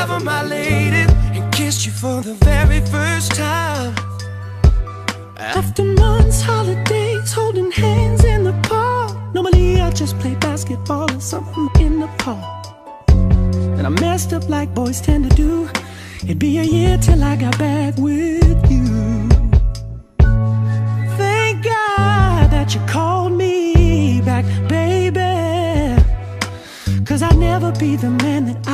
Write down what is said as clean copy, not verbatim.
ever my lady, and kissed you for the very first time. After months, holidays, holding hands in the park. Normally I just play basketball or something in the park. And I messed up like boys tend to do. It'd be a year till I got back with you. Thank God that you called me back, baby, 'cause I'd never be the man that